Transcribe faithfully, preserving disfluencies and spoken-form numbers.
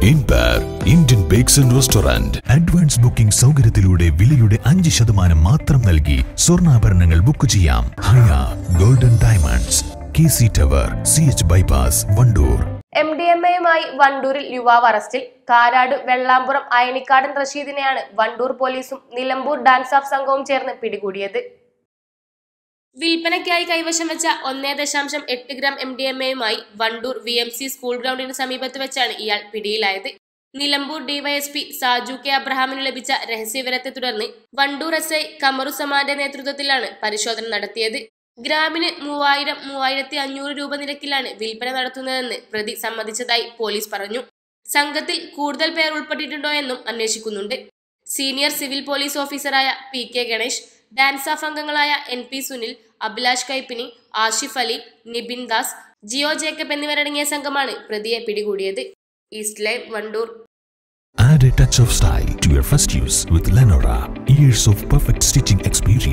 Empire Indian Bakes and Restaurant. Advance booking സൗകര്യത്തിലൂടെ വിലയുടെ അഞ്ച് ശതമാനം മാത്രം നൽകി സ്വർണ്ണാഭരണങ്ങൾ ബുക്ക് ചെയ്യാം. Haya golden diamonds, K C tower, C H bypass, Wandoor. M D M എയുമായി വണ്ടൂരിൽ യുവാവ് അറസ്റ്റിൽ. കാരാട് വെള്ളാമ്പുറം അയനിക്കാടൻ റഷീദിനെയാണ് വണ്ടൂർ പോലീസും നിലമ്പൂർ ഡാൻസ് ഓഫ് സംഘവും ചേർന്ന് പിടികൂടിയത്. വിൽപ്പനയ്ക്കായി കൈവശം വെച്ച ഒന്നേ ദശാംശം എട്ട് ഗ്രാം എം ഡി എം എയുമായി Wandoor V M C school ഗ്രൗണ്ടിന് സമീപത്ത് വെച്ചാണ് ഇയാൾ പിടിയിലായത്. നിലമ്പൂർ ഡിവൈഎസ്പി സാജു കെ അബ്രഹാമിന് ലഭിച്ച രഹസ്യവിവരത്തെ തുടർന്ന് വണ്ടൂർ എസ് ഐ കമറുസമാന്റെ നേതൃത്വത്തിലാണ് പരിശോധന നടത്തിയത്. ഗ്രാമിന് മൂവായിരം മൂവായിരത്തി അഞ്ഞൂറ് രൂപ നിരക്കിലാണ് വിൽപ്പന നടത്തുന്നതെന്ന് പ്രതി സമ്മതിച്ചതായി പോലീസ് പറഞ്ഞു. സംഘത്തിൽ കൂടുതൽ പേർ ഉൾപ്പെട്ടിട്ടുണ്ടോ എന്നും അന്വേഷിക്കുന്നുണ്ട്. സീനിയർ സിവിൽ പോലീസ് ഓഫീസറായ P K Ganesh, DANSAF അംഗങ്ങളായ എൻ പി സുനിൽ, അഭിലാഷ് കൈപ്പിനി, ആഷിഫ് അലി, നിബിൻ ദാസ്, ജിയോ ജേക്കബ് എന്നിവരടങ്ങിയ സംഘമാണ് പ്രതിയെ പിടികൂടിയത്. East live, Wandoor. Add a touch of style to your first use with Lenora. Years of perfect stitching experience.